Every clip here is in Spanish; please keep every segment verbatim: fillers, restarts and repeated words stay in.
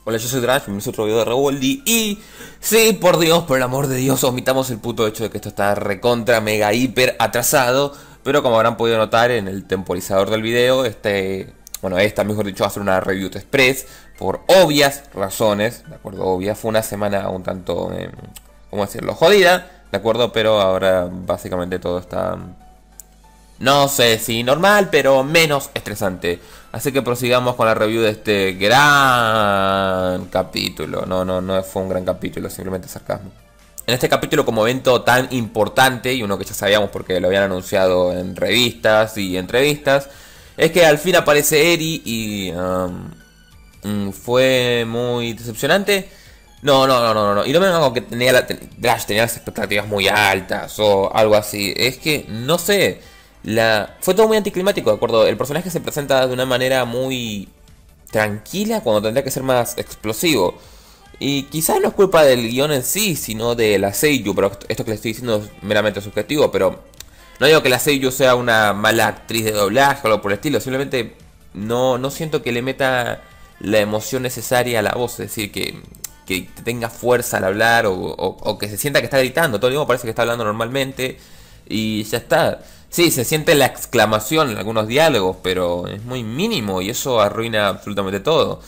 Hola, yo soy Drash, bienvenidos a otro video de Revoldi. Y sí, por Dios, por el amor de Dios, omitamos el puto hecho de que esto está recontra, mega, hiper atrasado. Pero como habrán podido notar en el temporizador del video, este, bueno, esta mejor dicho va a ser una review express por obvias razones, ¿de acuerdo? Obvias, fue una semana un tanto, eh, ¿cómo decirlo? Jodida, ¿de acuerdo? Pero ahora básicamente todo está, no sé si normal, pero menos estresante. Así que prosigamos con la review de este gran capítulo. No, no, no fue un gran capítulo, simplemente sarcasmo. En este capítulo, como evento tan importante, y uno que ya sabíamos porque lo habían anunciado en revistas y entrevistas, es que al fin aparece Eri y um, fue muy decepcionante. No, no, no, no, no, y no me vengan con que tenía la, ten, Drash tenía las expectativas muy altas o algo así. Es que, no sé, la fue todo muy anticlimático, ¿de acuerdo? El personaje se presenta de una manera muy tranquila cuando tendría que ser más explosivo. Y quizás no es culpa del guión en sí, sino de la seiyuu, pero esto que le estoy diciendo es meramente subjetivo, pero no digo que la seiyuu sea una mala actriz de doblaje o algo por el estilo, simplemente no, no siento que le meta la emoción necesaria a la voz, es decir, que, que tenga fuerza al hablar o, o, o que se sienta que está gritando, todo el tiempo parece que está hablando normalmente y ya está. Sí, se siente la exclamación en algunos diálogos, pero es muy mínimo y eso arruina absolutamente todo.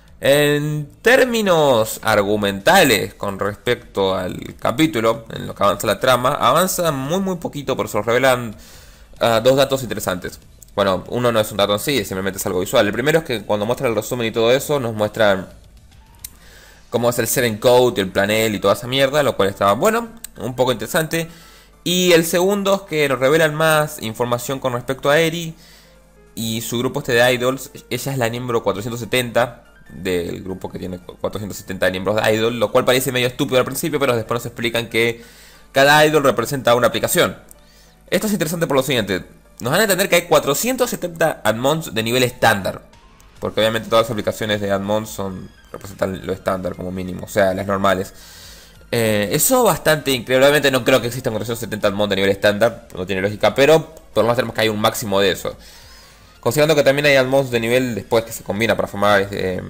En términos argumentales con respecto al capítulo, en lo que avanza la trama, avanza muy muy poquito, pero se nos revelan uh, dos datos interesantes. Bueno, uno no es un dato en sí, simplemente es algo visual. El primero es que cuando muestra el resumen y todo eso, nos muestran cómo es el Seren Code, el planel y toda esa mierda, lo cual estaba bueno, un poco interesante. Y el segundo es que nos revelan más información con respecto a Eri y su grupo este de idols. Ella es la miembro cuatrocientos setenta del grupo que tiene cuatrocientos setenta miembros de idol, lo cual parece medio estúpido al principio, pero después nos explican que cada idol representa una aplicación. Esto es interesante por lo siguiente: nos van a entender que hay cuatrocientos setenta admons de nivel estándar, porque obviamente todas las aplicaciones de admons son, representan lo estándar como mínimo, o sea, las normales. Eh, eso bastante increíble. Obviamente no creo que existan cuatrocientos setenta admons de nivel estándar, no tiene lógica, pero por lo menos tenemos que hay un máximo de eso. Considerando que también hay admons de nivel después que se combina para formar eh,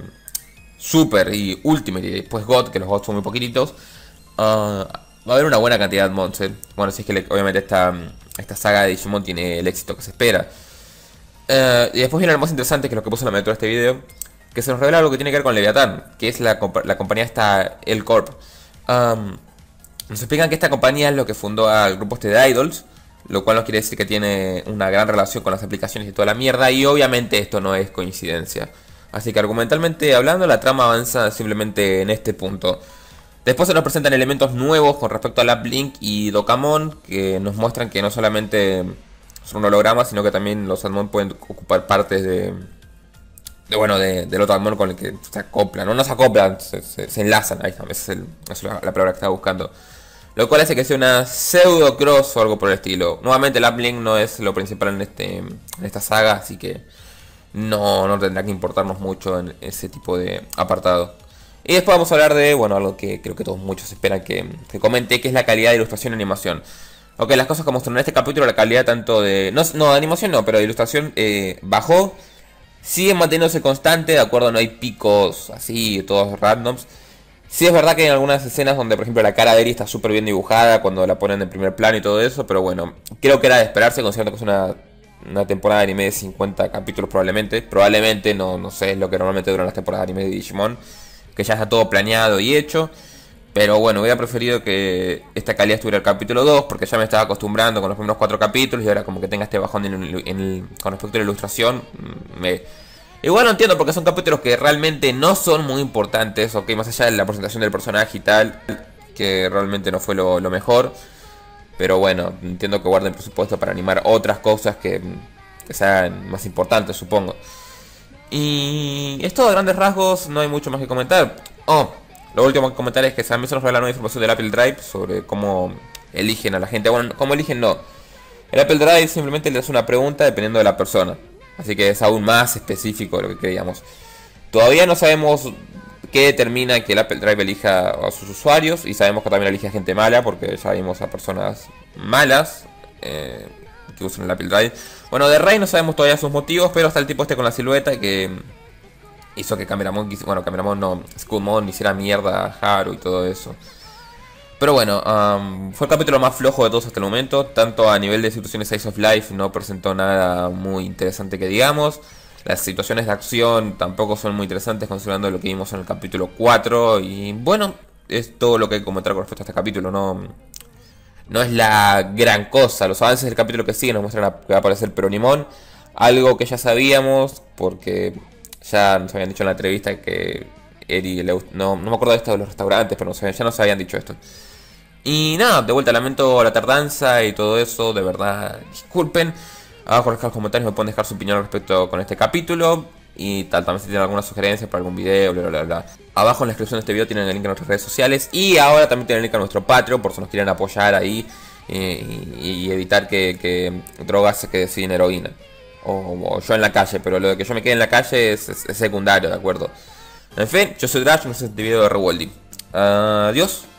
Super y Ultimate y después God, que los God son muy poquititos. Uh, va a haber una buena cantidad de admons, eh. Bueno, si es que le, obviamente esta, esta saga de Digimon tiene el éxito que se espera. Uh, y después viene lo más interesante, que es lo que puso en la metro de este video, que se nos revela algo que tiene que ver con Leviathan, que es la, la compañía esta El Corp. Um, nos explican que esta compañía es lo que fundó al grupo este de idols, lo cual nos quiere decir que tiene una gran relación con las aplicaciones y toda la mierda. Y obviamente esto no es coincidencia. Así que argumentalmente hablando, la trama avanza simplemente en este punto. Después se nos presentan elementos nuevos con respecto a Uplink y Dokamon, que nos muestran que no solamente son hologramas, sino que también los Admon pueden ocupar partes de, de bueno, de, del otro Admon con el que se acoplan. No, no se acoplan, se, se, se enlazan. Ahí está, esa es, el, esa es la, la palabra que estaba buscando. Lo cual hace que sea una pseudo cross o algo por el estilo. Nuevamente el Uplink no es lo principal en, este, en esta saga, así que no, no tendrá que importarnos mucho en ese tipo de apartado. Y después vamos a hablar de, bueno, algo que creo que todos muchos esperan que, que comente, que es la calidad de ilustración y animación. Ok, las cosas como mostraron en este capítulo, la calidad tanto de... No, no de animación no, pero de ilustración eh, bajó. Sigue manteniéndose constante, de acuerdo, no hay picos así, todos randoms. Sí es verdad que hay algunas escenas donde, por ejemplo, la cara de Eri está súper bien dibujada cuando la ponen en primer plano y todo eso, pero bueno, creo que era de esperarse, considerando que es una, una temporada de anime de cincuenta capítulos probablemente. Probablemente, no, no sé, es lo que normalmente duran las temporadas de anime de Digimon, que ya está todo planeado y hecho. Pero bueno, hubiera preferido que esta calidad estuviera el capítulo dos, porque ya me estaba acostumbrando con los primeros cuatro capítulos y ahora como que tenga este bajón en el, en el, con respecto a la ilustración, me... Igual no entiendo porque son capítulos que realmente no son muy importantes, ok, más allá de la presentación del personaje y tal, que realmente no fue lo, lo mejor. Pero bueno, entiendo que guarden presupuesto para animar otras cosas que, que sean más importantes, supongo. Y esto a grandes rasgos, no hay mucho más que comentar. Oh, lo último que comentar es que también se nos revela nueva información del Apple Drive sobre cómo eligen a la gente. Bueno, cómo eligen no. El Apple Drive simplemente le hace una pregunta dependiendo de la persona. Así que es aún más específico de lo que creíamos. Todavía no sabemos qué determina que el Apple Drive elija a sus usuarios. Y sabemos que también elige a gente mala, porque ya vimos a personas malas eh, que usan el Apple Drive. Bueno, de Rey no sabemos todavía sus motivos, pero está el tipo este con la silueta que hizo que Cameramon, bueno, Cameramon no, Skullmon hiciera mierda a Haru y todo eso. Pero bueno, um, fue el capítulo más flojo de todos hasta el momento. Tanto a nivel de situaciones Slice of Life no presentó nada muy interesante que digamos. Las situaciones de acción tampoco son muy interesantes considerando lo que vimos en el capítulo cuatro. Y bueno, es todo lo que hay que comentar con respecto a este capítulo. No, no es la gran cosa. Los avances del capítulo que sigue nos muestran que va a aparecer Peronimon. Algo que ya sabíamos porque ya nos habían dicho en la entrevista que Eri le, no, no me acuerdo de esto de los restaurantes, pero no sé, ya nos habían dicho esto. Y nada, de vuelta, lamento la tardanza y todo eso, de verdad, disculpen. Abajo en los comentarios me pueden dejar su opinión al respecto con este capítulo. Y tal, también si tienen alguna sugerencia para algún video, bla bla bla. Abajo en la descripción de este video tienen el link a nuestras redes sociales. Y ahora también tienen el link a nuestro Patreon, por si nos quieren apoyar ahí. Eh, y, y evitar que, que drogas se quede sin heroína. O, o yo en la calle, pero lo de que yo me quede en la calle es, es, es secundario, ¿de acuerdo? En fin, yo soy Drash y no sé este video de Revoldy. Adiós.